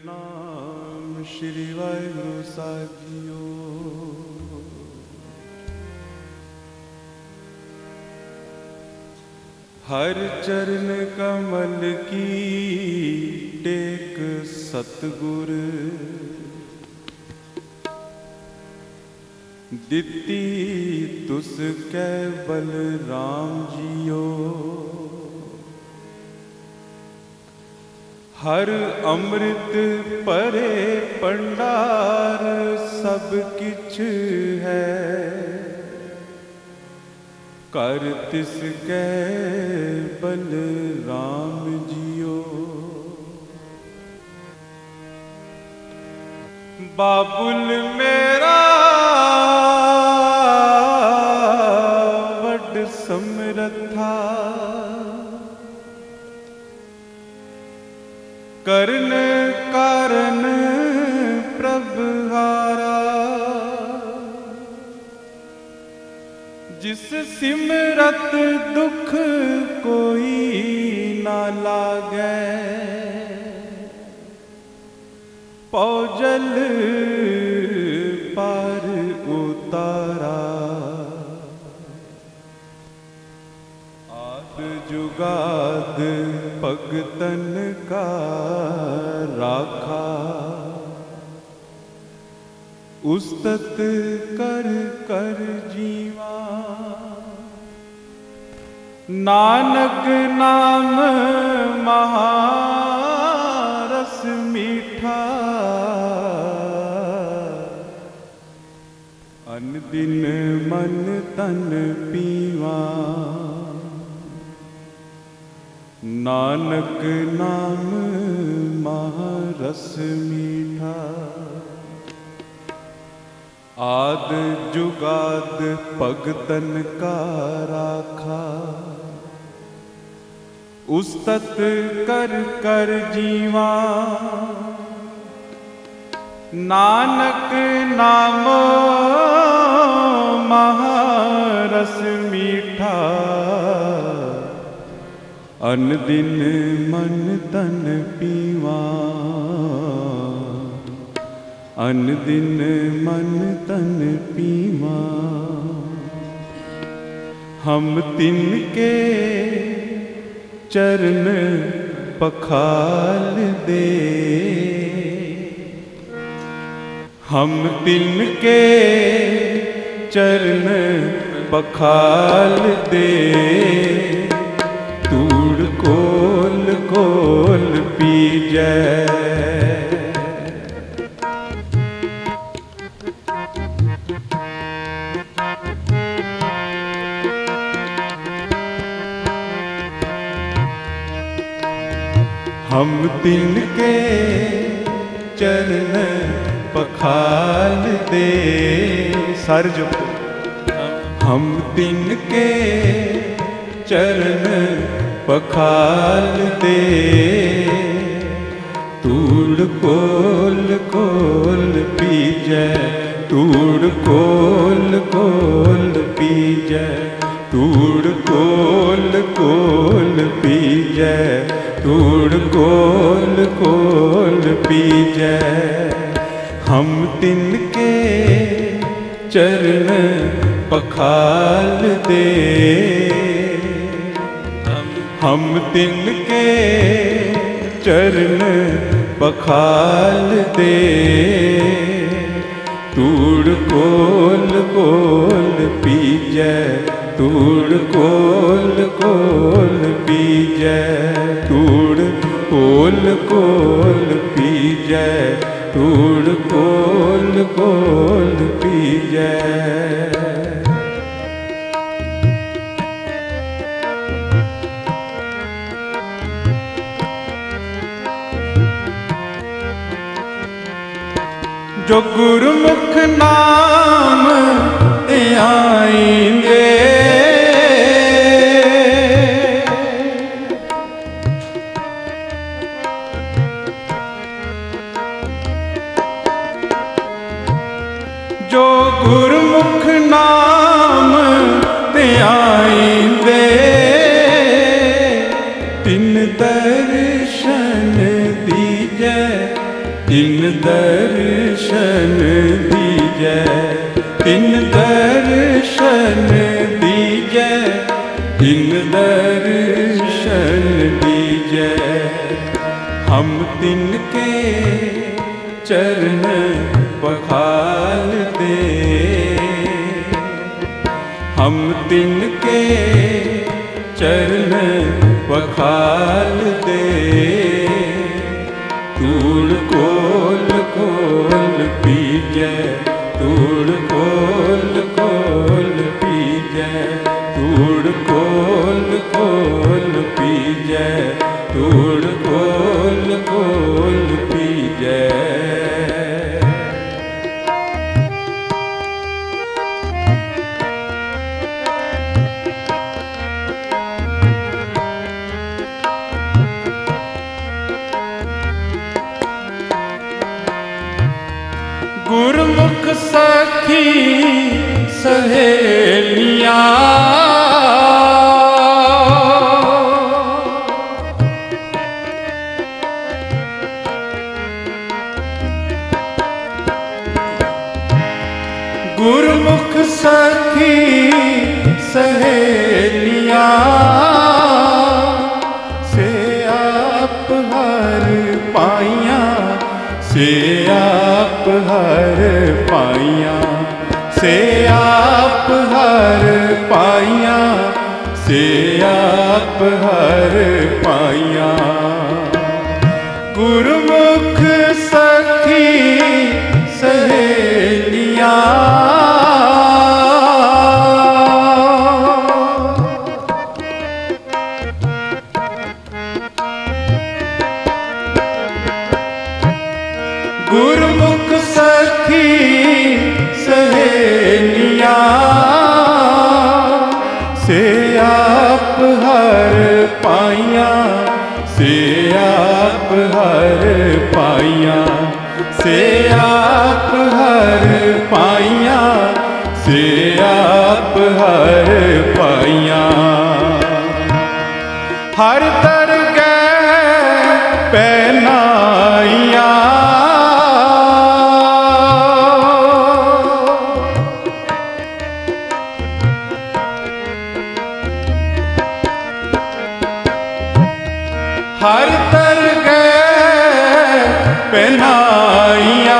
नाम श्री वाहिगुरु साहिबो। हर चरण कमल की टेक सतगुर, दिती तुस केवल राम जियो। हर अमृत परे भंडार सब किछ है, कर तिस केवल राम जियो। बाबुल मेरा वड समरथा, करन कारण प्रभहारा। जिस सिमरत दुख कोई ना लागे, पौजल पार उतारा। आद जुगाद भगतन का राखा, उस्तत कर कर जीवा। नानक नाम महारस मीठा, अन दिन मन तन पीवा। नानक नाम महारस मीठा, आद जुगाद भगतन का राखा। उस्तत कर कर जीवा, नानक नाम महारस मीठा। अन दिन मन तन पीवा, अन दिन मन तन पीवा। हम तिनके चरण पखाल दे, हम तिनके चरण पखाल दे। तूड़ कोल कोल पीजै, हम तिनके चरण पखाल दे। सर जो हम तिनके चरण पखाल दे। तूड़ कोल कोल पीजै, तूड़ कोल कोल पीजै। तूड़ कोल कोल पीजै, तूड़ कोल कोल पीजै। हम तिनके चरण पखाल दे, हम तिनके चरण पखाल दे। तूड़ कोल कोल पीजै, तूड़ कोल कोल पीजै। तूड़ कोल कोल पीजै, तूड़ कोल कोल पीजै। जो गुरमुख नाम ध्याएंगे, जो गुरमुख नाम ध्याएंगे, तिन दर्शन दीजै तिन दर्शन दीजै, तिन दर्शन दीजै, तिन दर्शन दीजै। हम तिनके चरण पखाल दे, हम तिनके चरण पखाल दे। धूड़ कोल कोल पीजै, धूड़ कोल कोल पीजै, धूड़ कोल कोल पीजै, धूड़ कोल कोल पीजै। गुरमुख सखी सहेलियां, गुरमुख सखी सहेलियां, से आप हर पाइयां, से आप हर पाइयां, से आप हर पाइयां, से आप हर पाइयां। गुरमुख सखी सहेलियां, गुरमुख सखी सहेलियां, से आप हर पाइयां, से आप हर पाइयां, से आप हर पाइयां, से आप हर पाइयां। हर दरगह पहनाइयां, हर दरगह पहनाइयां,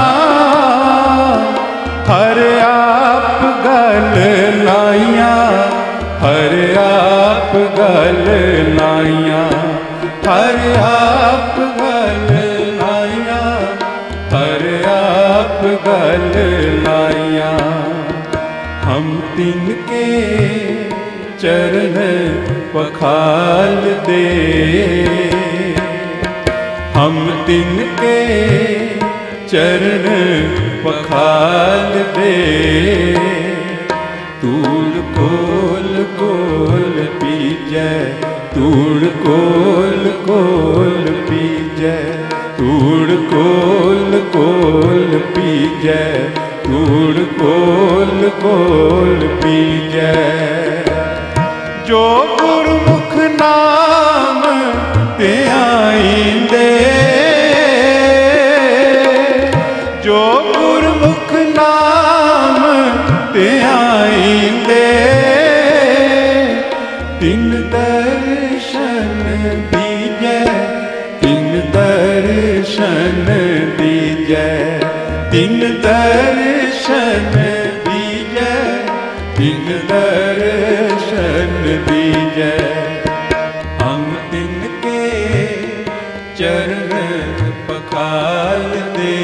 हर आप गल लाइयां, हर आप गल लाइयां, हर आप गल लाइयां, हर आप गल लाइयां। हम तिनके चरण पखाल दे, हम तिनके चरण पखाल दे। धूड़ कोल कोल पीजै, धूड़ कोल कोल पीजै, धूड़ कोल कोल पीजै, धूड़ कोल कोल पीजै। जो गुरमुख नाम ते आईंदे, जो गुरमुख नाम ते आईंदे। तिन दर्शन दीजै, तिन दर्शन दीजै, तिन दर्शन दीजै, तिन दर्शन दीजै। हम तिनके चरण पखाल दे,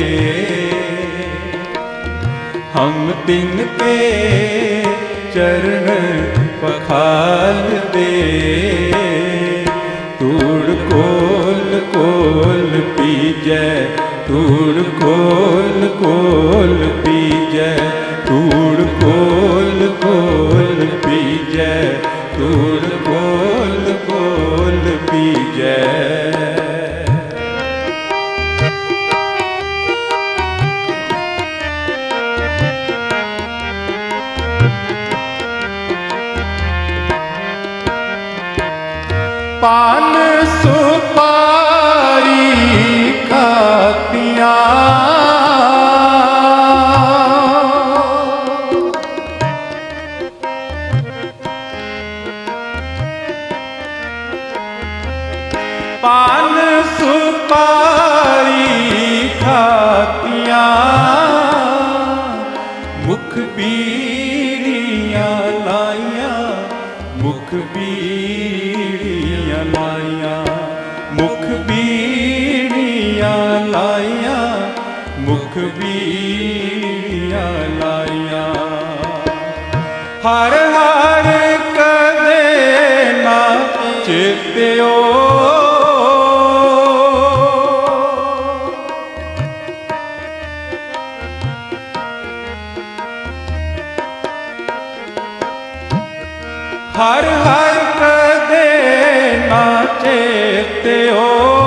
हम तिनके चरण पखाल दे। धूड़ कोल कोल पीजै, धूड़ कोल कोल पीजै, धूड़ कोल कोल पीजै, धूड़ कोल कोल पीजै। पान सुपारी खातियां, मुख बीड़ियां लाइया। हर हर कदे ना चेत्यो, हर हर कदे ना चेत्यो,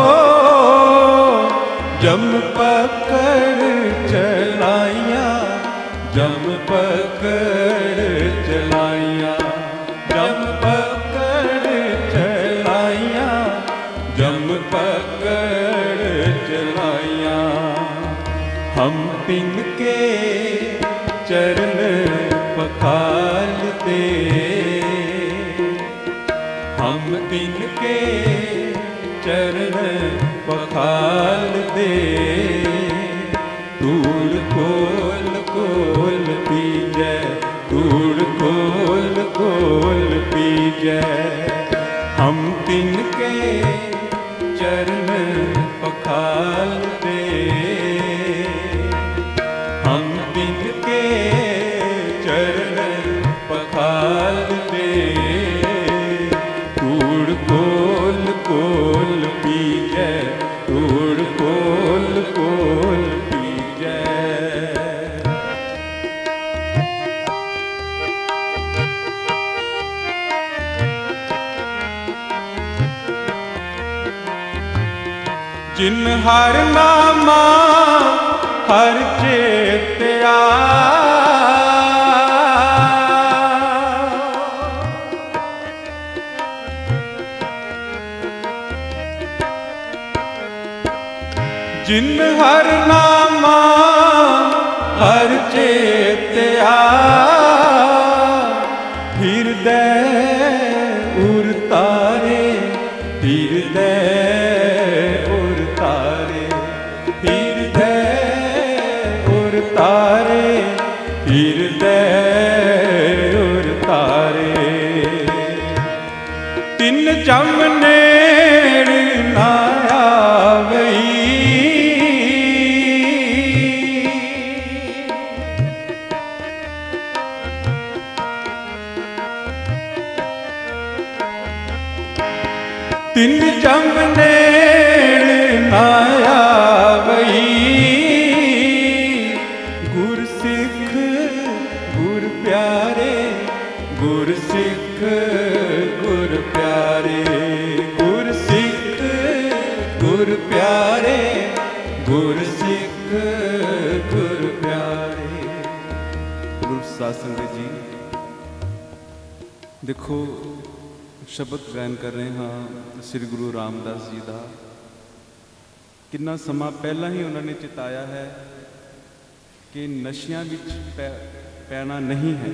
जम पकड़ चलाइया, जम पकड़ चलाइया, जम पकड़ चलाइया, जम पकड़ चलाइया। हम तिनके चरण पखालते, हम तिनके चरण पखालते। धूड़ खोल खोल पीजै, धूड़ खोल खोल पीजै। हम तिनके चरण पखालते, हम तिनके चरण पखालते। धूड़ खोल खोल पीजै, धूड़ खोल खोल पीजै। जिन हर नामा हर चेत्या, जिन हर नामा हर चेत्या। हृदय उरतारे, हृदय उरतारे, हृदय उरतारे, हृदय उरतारे। तिन जम नेड़ ना आवई, तिन जम नेड़ ना आवई। गुर सिख गुर प्यारे, गुर सिख गुर प्यारे, गुर सिख गुर प्यारे, गुर सिख गुर प्यारे। गुरु साध संगत जी देखो, शब्द गायन कर रहे हाँ श्री गुरु रामदास जी का। कितना समा पहला ही उन्होंने चिताया है कि नशियां विच पैना नहीं है।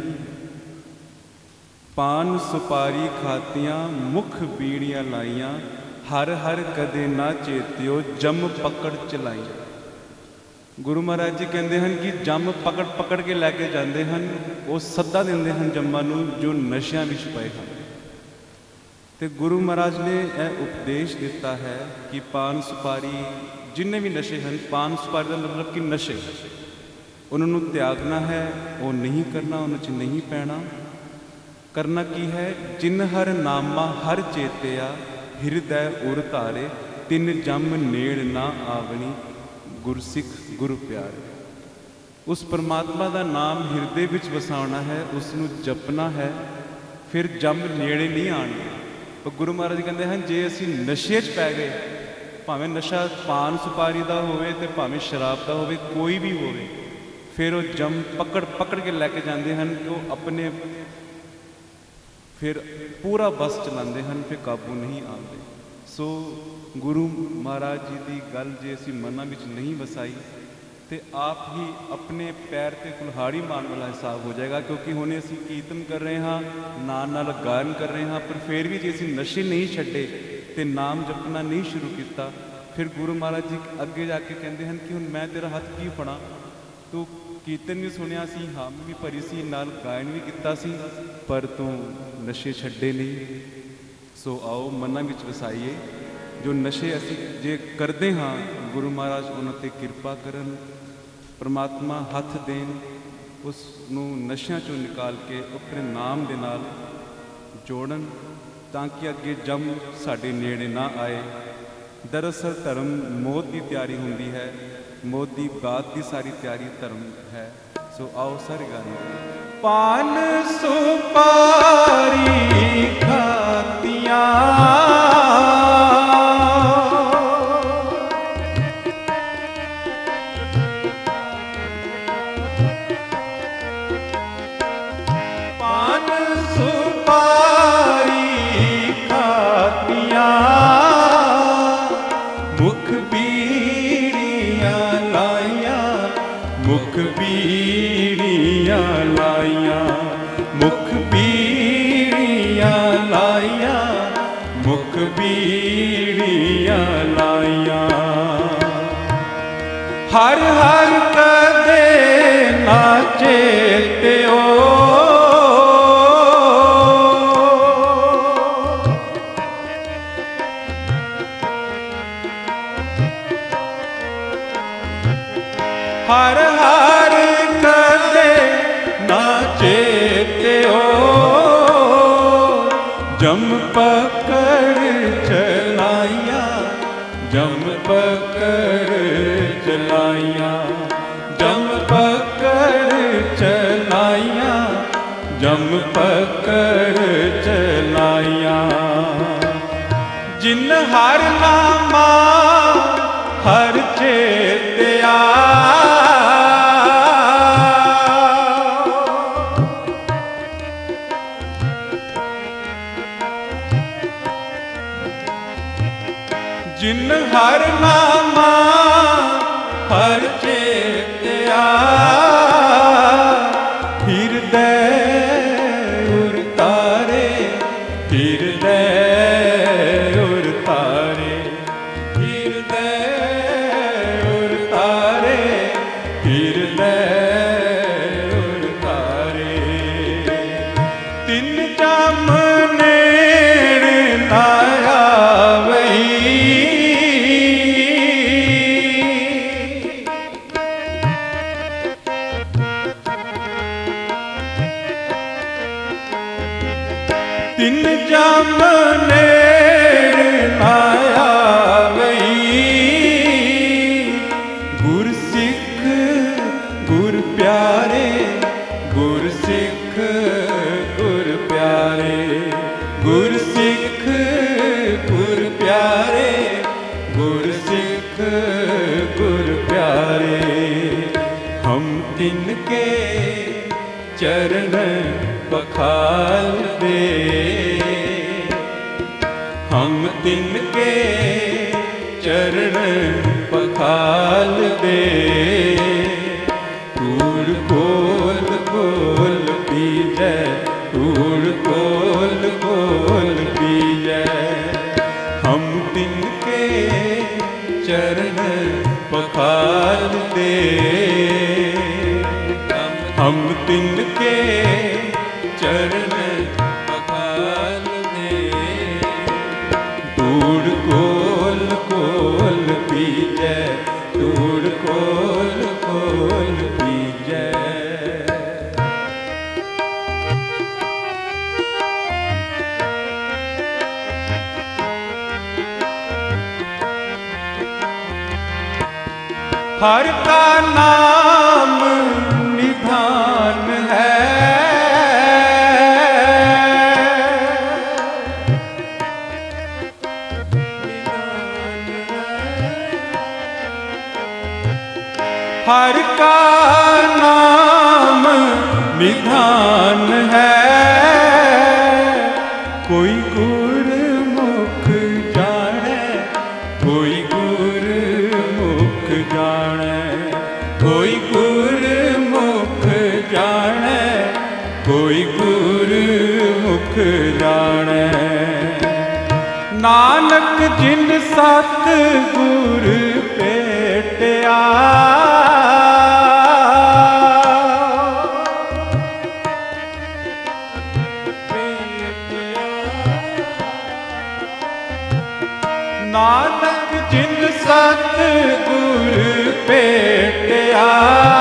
पान सुपारी खातियां, मुख बीड़ियां लाइया। हर हर कदे ना चेत्यो, जम पकड़ चलाई। गुरु महाराज जी कहते हैं कि जम पकड़ पकड़ के लैके जाते हैं, वो सदा देंदे हैं जम्मां नूं जो नशियां विच पए हैं। तो गुरु महाराज ने यह उपदेश दिता है कि पान सुपारी जिन्ने भी नशे हैं, पान सुपारी का मतलब कि नशे, उन्होंने त्यागना है, वो नहीं करना, उन्होंने नहीं पैना। करना की है, जिन हर नामा हर चेत्या। हृदय उर तारे, तिन जम नेड़ ना आवनी। गुरसिख गुरु प्यारे। उस परमात्मा का नाम हिरदे विच वसाउणा है, उसनूं जपना है, फिर जम नेड़े नहीं आने। तो गुरु महाराज जी कहते हैं जे असी नशे च पै गए, भावें नशा पान सुपारी का होवे ते भावें शराब का होवे, कोई भी होवे, फिर वो जम पकड़ पकड़ के लैके जाते हैं कि वो अपने फिर पूरा बस चलाते हैं, फिर काबू नहीं आते। सो गुरु महाराज जी की गल जे असी मनां विच नहीं वसाई तो आप ही अपने पैर ते कुल्हाड़ी मारन वाला हिसाब हो जाएगा। क्योंकि हुणे असी कीर्तन कर रहे हाँ, नाल गायन कर रहे हाँ, पर फिर भी जे असी नशे नहीं छड्डे ते नाम जपना नहीं शुरू किया, फिर गुरु महाराज जी अगे जाके कहते हैं कि हुण मैं तेरा हथ की फड़ा। तो कीर्तन भी सुनिया सी, हाम भी भरी सी, नाल गायन भी किया सी, पर तू नशे छड्डे नहीं। सो आओ मनां विच वसाइए जो नशे असी जे करते हाँ, गुरु महाराज उन्हां ते किरपा करन, परमात्मा हथ देन, उस नूं नशियां चों निकाल के अपने नाम दे नाल जोड़न, ताकि अगे जम साडे नेड़े ना आए। दरअसल धर्म मौत की तैयारी होंदी है, मौत की बात की सारी तैयारी धर्म है। सो आओ सारे गाने। पान सुपारी खातियां हर हर कदे नाचे त्यो हर हर कदे नाचे त्यो जम पकड़ चलाइया, जम पकड़ चलाइया, जम पकड़ चलाइया, जम पकड़ चलाइया। जिन हर नामा हर चेत्या जिन हर नामा हर चेत्या हृदय उरतारे, हृदय उरतारे, हृदय उरतारे, हृदय उरतारे। तिन जम नेड़ नाया तिन जम नेड़ आया वही। गुर सिख गुर प्यारे, गुर सिख गुर प्यारे, गुर सिख गुर प्यारे, गुर सिख गुर प्यारे। हम तिनके चरण पखाल दे, हम तिनके चरण पखाल दे। तूड़ कोल कोल पीजै, तूड़ कोल कोल पीजै। हम तिनके चरण पखाल दे, हम तिनके चरण पखाल दे। तूड़ कोल कोल पीजै, तूड़ कोल कोल पीजै। हर का नाम निधान है, हर का नाम निधान है। कोई गुरमुख जाने, कोई गुरमुख जाने, कोई गुरमुख जाने, कोई गुरमुख जाने। नानक जिन सत गुर भेटिया, नानक जिन सत गुर भेटिया।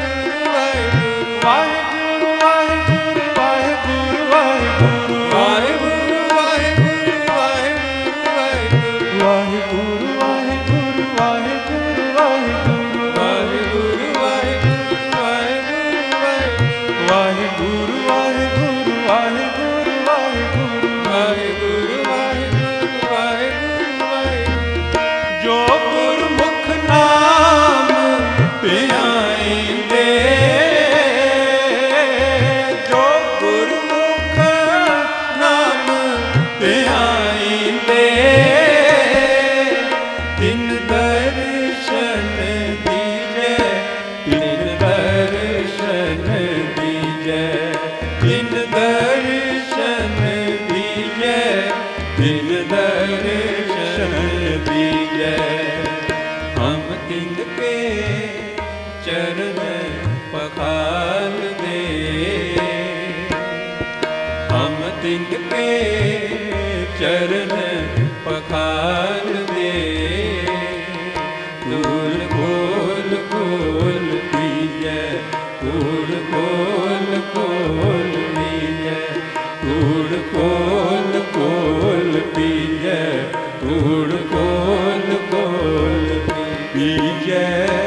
बीजै